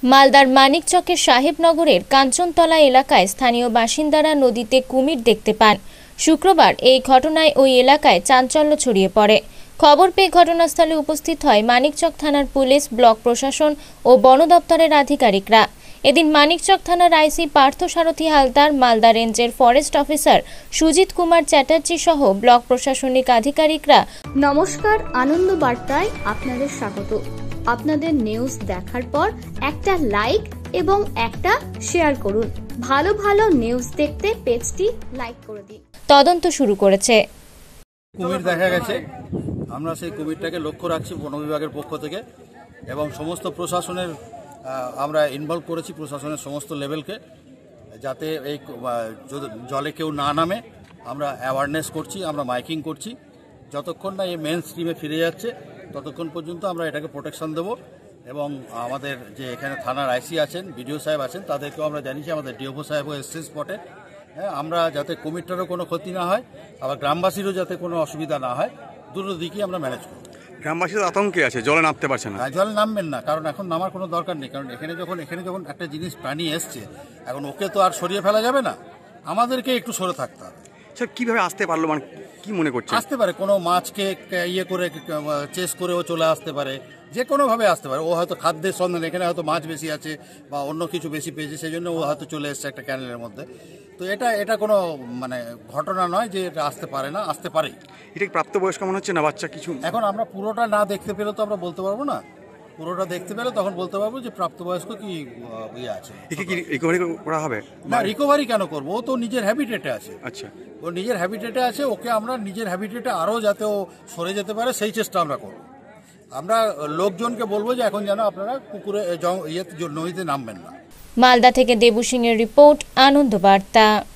মালদার মানিকচকের সাহেবনগরের কাঞ্চনতলা এলাকায় স্থানীয় বাসিন্দারা নদীতে কুমির দেখতে পান। শুক্রবার এই ঘটনায় ওই এলাকায় চাঞ্চল্য ছড়িয়ে পড়ে। খবর পেয়ে ঘটনাস্থলে উপস্থিত হয় মানিকচক থানার পুলিশ, ব্লক প্রশাসন ও বন দপ্তরের আধিকারিকরা। এদিন মানিকচক থানার আইসি পার্থসারথী হালদার, মালদা রেঞ্জের ফরেস্ট অফিসার সুজিত কুমার চ্যাটার্জি সহ ব্লক প্রশাসনিক আধিকারিকরা। নমস্কার, আনন্দ বার্তায় আপনাদের স্বাগত। আপনাদের নিউজ দেখার পর একটা লাইক এবং একটা শেয়ার করুন। ভালো ভালো নিউজ দেখতে পেজটি লাইক করে দিন। তদন্ত শুরু করেছে। কুমির দেখা গেছে, আমরা সেই কুমিরটাকে লক্ষ্য রাখছি বন বিভাগের পক্ষ থেকে এবং সমস্ত প্রশাসনের আমরা ইনভলভ করেছি, প্রশাসনের সমস্ত লেভেলকে, যাতে এই জলে কেউ না নামে আমরা অ্যাওয়ারনেস করছি, আমরা মাইকিং করছি। যতক্ষণ না এই মেন স্ট্রিমে ফিরে যাচ্ছে ততক্ষণ পর্যন্ত আমরা এটাকে প্রোটেকশন দেবো। এবং আমাদের যে এখানে থানার আইসি আছেন, বিডিও সাহেব আছেন, তাদেরকেও আমরা জানিয়েছি, আমাদের ডিওপো সাহেবও এসছে স্পটে। হ্যাঁ, আমরা যাতে কুমিরটারও কোনো ক্ষতি না হয়, আবার গ্রামবাসীরও যাতে কোনো অসুবিধা না হয়, দুটো দিকই আমরা ম্যানেজ করব। গ্রামবাসীর আতঙ্কে আছে, জলে নামতে পারছে না। জলে নামবেন না, কারণ এখন নামার কোনো দরকার নেই। কারণ এখানে যখন একটা জিনিস প্রাণী এসছে, এখন ওকে তো আর সরিয়ে ফেলা যাবে না, আমাদেরকে একটু সরে থাকতে হবে। স্যার, কিভাবে আসতে পারলো, মানে কি মনে করছে? আসতে পারে কোনো মাছকে করে চেস করেও চলে আসতে পারে, যে কোনোভাবে আসতে পারে। ও হয়তো খাদ্যের সন্ধান, এখানে হয়তো মাছ বেশি আছে বা অন্য কিছু বেশি পেয়েছে, সেই জন্য ও হয়তো চলে এসছে একটা ক্যানেলের মধ্যে। তো এটা কোনো মানে ঘটনা নয় যে এটা আসতে পারে না, আসতে পারে। এটা কি প্রাপ্তবয়স্ক মনে হচ্ছে না বাচ্চা কিছু? এখন আমরা পুরোটা না দেখতে পেলে তো আমরা বলতে পারবো না। পুরোটা দেখতে পেলে তখন বলতে পারবো যে প্রাপ্তবয়স্ক কি ইয়ে আছে। একে কি রিকভারি করা হবে? না, রিকভারি কেন করবো? ও তো নিজের হ্যাবিটেটে আছে। আচ্ছা, ও নিজের হ্যাবিটেটে আছে, ওকে আমরা নিজের হ্যাবিটেটে আরও যাতে ও সরে যেতে পারে সেই চেষ্টা আমরা করব। আমরা লোকজনকে বলবো যে এখন যেন আপনারা পুকুরে নদীতে নামবেন না। মালদা থেকে দেবু সিং এর রিপোর্ট, আনন্দ বার্তা।